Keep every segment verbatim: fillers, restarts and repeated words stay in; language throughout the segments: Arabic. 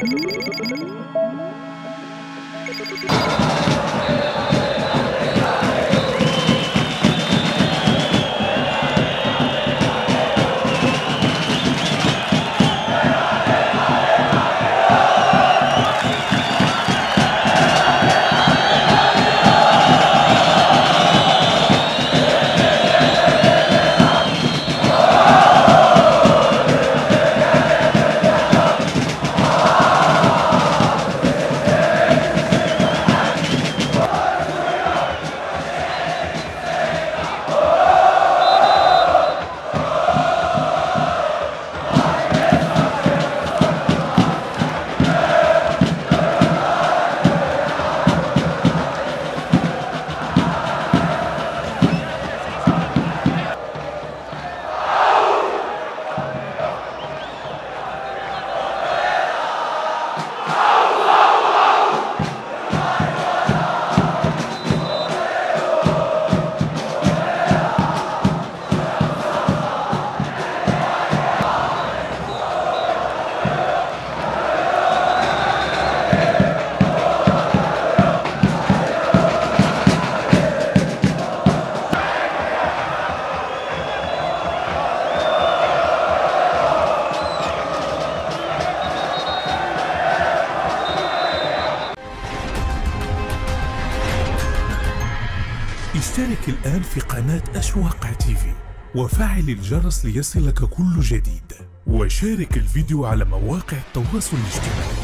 اشترك الآن في قناة أشواق تيفي وفعل الجرس ليصلك كل جديد، وشارك الفيديو على مواقع التواصل الاجتماعي.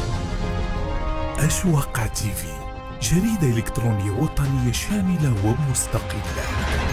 أشواق تيفي، جريدة إلكترونية وطنية شاملة ومستقلة.